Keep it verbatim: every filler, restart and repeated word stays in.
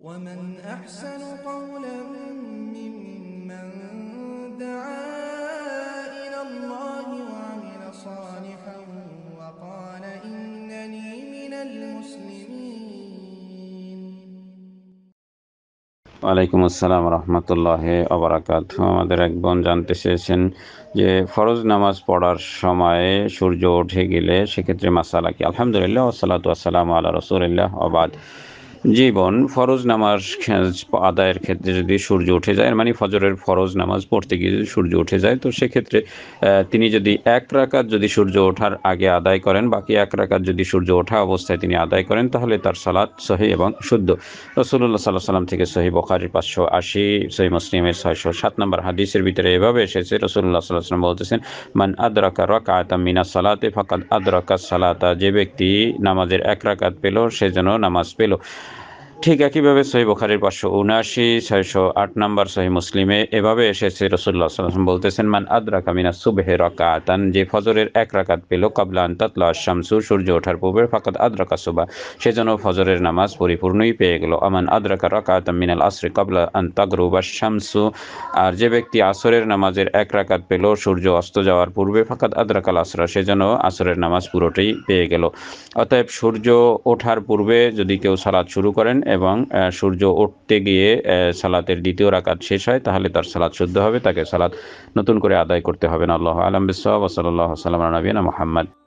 ومن أحسن قولا ممن دعا إلى الله وعمل صالحا وقال إنني من المسلمين. ওয়ালাইকুম আসসালাম রহমতুল্লাহ আবরাকাত। আমাদের এক বোন জানতে চেয়েছেন যে ফরজ নামাজ পড়ার সময়ে সূর্য উঠে গেলে সেক্ষেত্রে মাসালা কি। আলহামদুলিল্লাহ ওয়াসসালাতু ওয়াসসালামু আলা রাসূলিল্লাহ ওয়া বাদ। জি বোন, ফরজ নামাজ আদায়ের ক্ষেত্রে যদি সূর্য উঠে যায়, মানে ফজরের ফরজ নামাজ পড়তে গিয়ে যদি সূর্য উঠে যায়, তো সেক্ষেত্রে তিনি যদি এক রাকাত যদি সূর্য ওঠার আগে আদায় করেন, বাকি এক রাকাত যদি সূর্য ওঠা অবস্থায় তিনি আদায় করেন, তাহলে তার সালাত সহি এবং শুদ্ধ। রাসূলুল্লাহ সাল্লাল্লাহু আলাইহি ওয়াসাল্লাম থেকে সহি বুখারীর পাঁচশো আশি, সহি মুসলিমের ছয়শো সাত নম্বর হাদিসের ভিতরে এভাবে এসেছে, রাসূলুল্লাহ সাল্লাল্লাহু আলাইহি ওয়াসাল্লাম বলতেছেন, মান আদরাকা রাকাতাম মিনাস সালাতি ফাকাদ আদরাকাস সালাতা, যে ব্যক্তি নামাজের এক রাকাত পেল সে যেন নামাজ পেল। ঠিক একইভাবে সহি বুখারীর পাঁচশো উনআশি, ছয়শো আট নম্বর, সহি মুসলিমে এভাবে এসেছে, রাসূলুল্লাহ সাল্লাল্লাহু আলাইহি ওয়াসাল্লাম বলতেছেন, মান আদরাকা মিনাস সুবহি রাকাতান, যে ফজরের এক রাকাত পেল কাবলা আন তাতলা আশ-শামসু, সূর্য ওঠার পূর্বে, ফাকাদ আদরাকা সুবহ, সেজন্য ফজরের নামাজ পরিপূর্ণই পেয়ে গেল। আমান আদরাকা রাকাতাম মিনাল আসরি কাবলা আন তাগরুবা আশ-শামসু, আর যে ব্যক্তি আসরের নামাজের এক রাকাত পেল সূর্য অস্ত যাওয়ার পূর্বে, ফাকাদ আদরাকাল আসরা, সেজন্য আসরের নামাজ পুরোটাই পেয়ে গেল। অতএব সূর্য ওঠার পূর্বে যদি কেউ সালাত শুরু করেন এবং সূর্য উঠতে গিয়ে সালাতের দ্বিতীয় রাকাত শেষ হয়, তাহলে তার সালাত শুদ্ধ হবে, তাকে সালাত নতুন করে আদায় করতে হবে না। আল্লাহু আ'লাম বিস-সাওয়াব ওয়া সাল্লাল্লাহু আলা নবিয়িনা মুহাম্মদ।